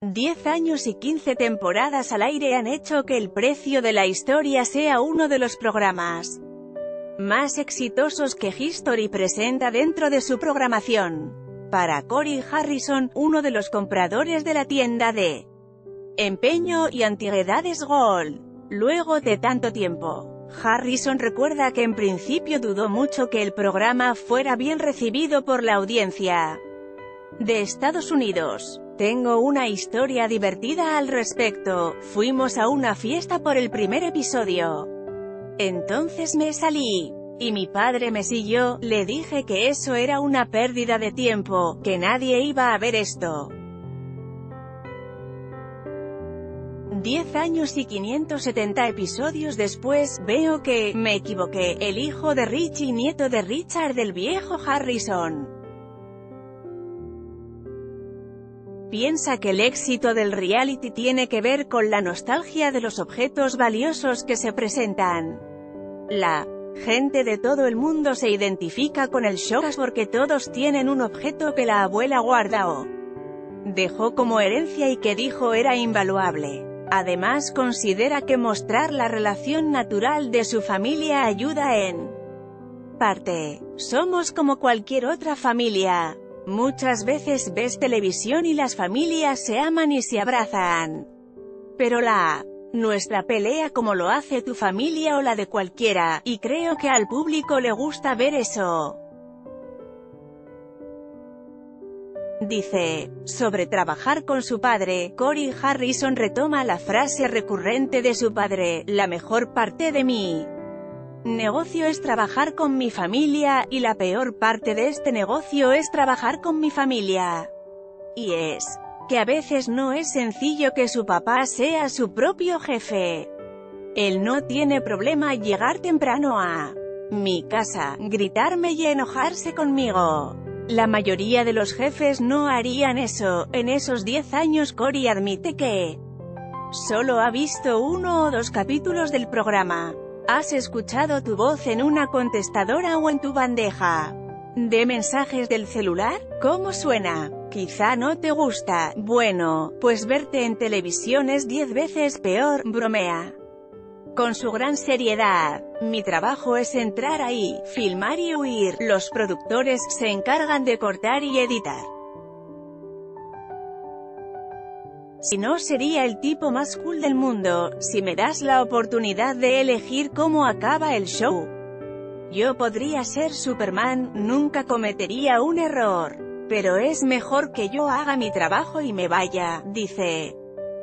10 años y 15 temporadas al aire han hecho que El Precio de la Historia sea uno de los programas más exitosos que History presenta dentro de su programación. Para Corey Harrison, uno de los compradores de la tienda de empeño y antigüedades Gold, luego de tanto tiempo, Harrison recuerda que en principio dudó mucho que el programa fuera bien recibido por la audiencia de Estados Unidos. Tengo una historia divertida al respecto. Fuimos a una fiesta por el primer episodio. Entonces me salí. Y mi padre me siguió. Le dije que eso era una pérdida de tiempo, que nadie iba a ver esto. 10 años y 570 episodios después, veo que me equivoqué. El hijo de Rich y nieto de Richard del viejo Harrison piensa que el éxito del reality tiene que ver con la nostalgia de los objetos valiosos que se presentan. La gente de todo el mundo se identifica con el show porque todos tienen un objeto que la abuela guarda o dejó como herencia y que dijo era invaluable. Además considera que mostrar la relación natural de su familia ayuda en parte. Somos como cualquier otra familia. Muchas veces ves televisión y las familias se aman y se abrazan. Pero nuestra pelea como lo hace tu familia o la de cualquiera, y creo que al público le gusta ver eso. Dice, sobre trabajar con su padre, Corey Harrison retoma la frase recurrente de su padre, la mejor parte de mi negocio es trabajar con mi familia, y la peor parte de este negocio es trabajar con mi familia. Y es que a veces no es sencillo que su papá sea su propio jefe. Él no tiene problema llegar temprano a mi casa, gritarme y enojarse conmigo. La mayoría de los jefes no harían eso. En esos 10 años Corey admite que solo ha visto 1 o 2 capítulos del programa. ¿Has escuchado tu voz en una contestadora o en tu bandeja de mensajes del celular? ¿Cómo suena? Quizá no te gusta. Bueno, pues verte en televisión es 10 veces peor, bromea con su gran seriedad. Mi trabajo es entrar ahí, filmar y huir. Los productores se encargan de cortar y editar. Si no, sería el tipo más cool del mundo. Si me das la oportunidad de elegir cómo acaba el show, yo podría ser Superman, nunca cometería un error. Pero es mejor que yo haga mi trabajo y me vaya, dice.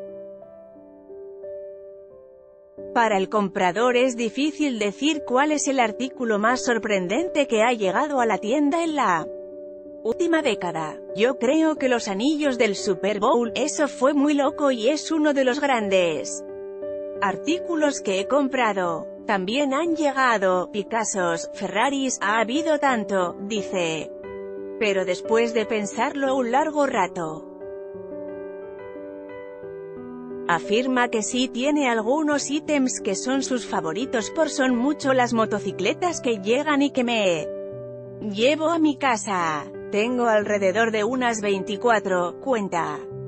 Para el comprador es difícil decir cuál es el artículo más sorprendente que ha llegado a la tienda en la última década. Yo creo que los anillos del Super Bowl, eso fue muy loco y es uno de los grandes artículos que he comprado. También han llegado Picassos, Ferraris, ha habido tanto, dice. Pero después de pensarlo un largo rato, afirma que sí tiene algunos ítems que son sus favoritos son mucho las motocicletas que llegan y que me llevo a mi casa. Tengo alrededor de unas 24, cuenta.